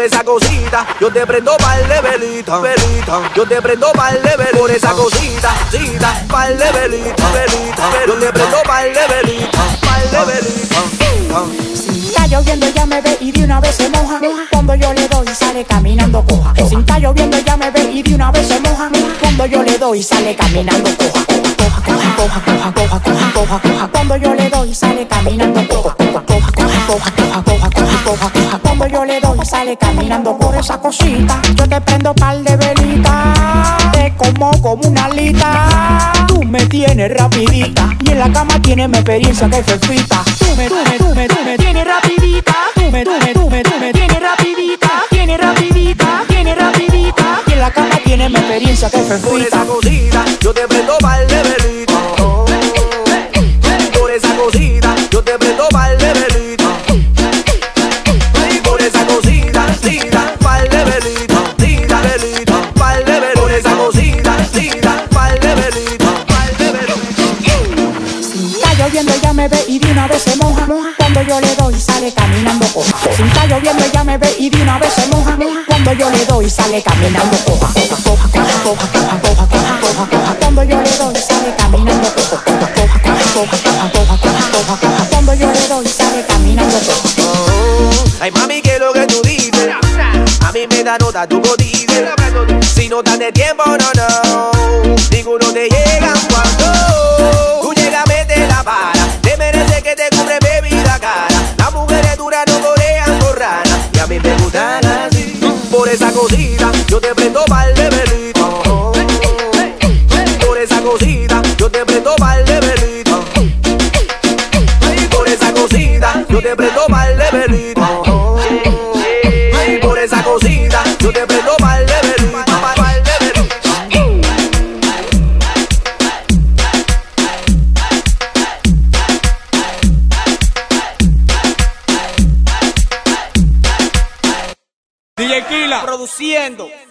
esa cosita, yo te prendo par de velita, velita. Yo te prendo par de velita. Por esa cosita, cita, par de velita, velita. Yo te prendo par de velita, par de velita. Si está lloviendo ella me ve y de una vez se moja. Cuando yo le doy sale caminando coja. Si está lloviendo ella me ve y de una vez se moja. Cuando yo le doy sale caminando coja. Coja, coja, coja, coja, coja, coja, coja, coja. Cuando yo le doy sale caminando coja. Coja, coja, coja, coja, coja, coja, coja, coja. Cuando yo le doy sale caminando por esa cosita. Yo te prendo par de velita. Te como una alita. Tú me tienes rapidita y en la cama tienes mi experiencia que fefita. Tú me tienes rapidita. Tú me tienes rapidita. Tienes rapidita, tienes rapidita. Y en la cama tienes mi experiencia que fefita. Por esa cosita, yo te prendo par de velita. Por esa cosita, yo te prendo par de velita. Por esa cosita, cita, par de velita. Cita, velita, par de velita. Por esa cosita, cita, par de velita, par de velita. Si está lloviendo ella me ve y de una vez se moja. Cuando yo le doy sale caminando coja. Si está lloviendo ella me ve y de una vez se moja. Cuando yo le doy sale caminando coja. Coja, coja, coja, coja, coja, coja, coja, coja. Cuando yo le doy sale caminando coja. Coja, coja, coja, coja, coja, coja, coja, coja. Cuando yo le doy sale caminando coja. Ay mami, que lo que tú dices a mí me da nota tu cotide. Si no estás de tiempo, no, ninguno te llega cuando tú llegas, mete la para. Te merece que te compre bebida cara. Las mujeres duras no corean por rana y a mí me gustan así. Por esa cosita, yo te prendo par de velita. Por esa cosita, yo te prendo par de velita. Por esa cosita, yo te prendo par de velita. Por esa cosita, yo te prendo par de velita, par de velita. DJ Killa produciendo.